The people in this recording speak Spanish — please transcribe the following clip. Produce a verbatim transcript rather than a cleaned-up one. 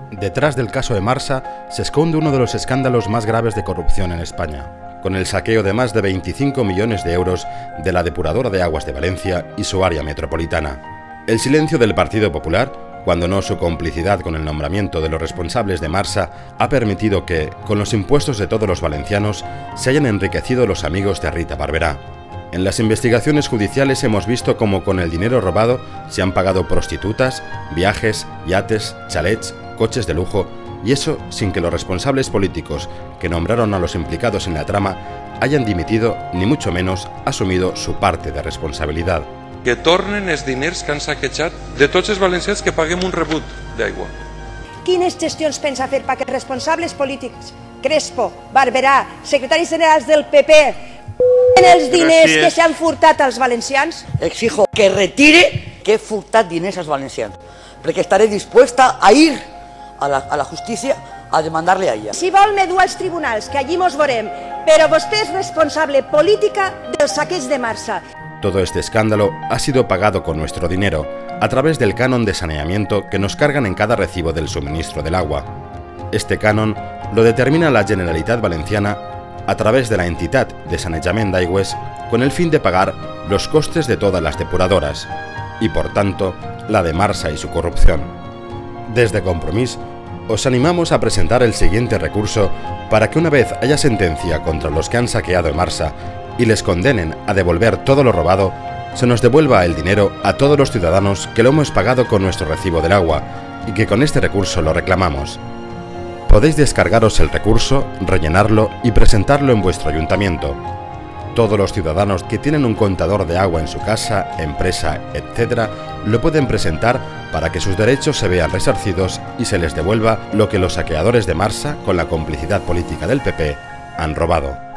Detrás del caso de Marsa se esconde uno de los escándalos más graves de corrupción en España, con el saqueo de más de veinticinco millones de euros de la depuradora de aguas de Valencia y su área metropolitana. El silencio del Partido Popular, cuando no su complicidad con el nombramiento de los responsables de Marsa, ha permitido que, con los impuestos de todos los valencianos, se hayan enriquecido los amigos de Rita Barberá. En las investigaciones judiciales hemos visto cómo con el dinero robado se han pagado prostitutas, viajes, yates, chalets, coches de lujo, y eso sin que los responsables políticos que nombraron a los implicados en la trama hayan dimitido ni mucho menos asumido su parte de responsabilidad. Que tornen els diners que han saquejat de tots els valencians que paguem un rebut d'aigua. Quines gestions pensa fer perquè els responsables polítics, Crespo, Barberà, secretaris generals del P P, en els diners que s'han furtat als valencians? Exijo que retire que he furtat diners als valencians, perquè estaré dispuesta a ir a la, a la justícia a demandarle a ella. Si vol me du als tribunals, que allí mos veurem, però vostè és responsable política del saqueig de Marsa. Todo este escándalo ha sido pagado con nuestro dinero, a través del canon de saneamiento que nos cargan en cada recibo del suministro del agua. Este canon lo determina la Generalitat Valenciana a través de la entidad de Sanejament d'Aigües con el fin de pagar los costes de todas las depuradoras y, por tanto, la de Marsa y su corrupción. Desde Compromís, os animamos a presentar el siguiente recurso para que una vez haya sentencia contra los que han saqueado Marsa y les condenen a devolver todo lo robado, se nos devuelva el dinero a todos los ciudadanos que lo hemos pagado con nuestro recibo del agua y que con este recurso lo reclamamos. Podéis descargaros el recurso, rellenarlo y presentarlo en vuestro ayuntamiento. Todos los ciudadanos que tienen un contador de agua en su casa, empresa, etcétera, lo pueden presentar para que sus derechos se vean resarcidos y se les devuelva lo que los saqueadores de Marsa, con la complicidad política del P P, han robado.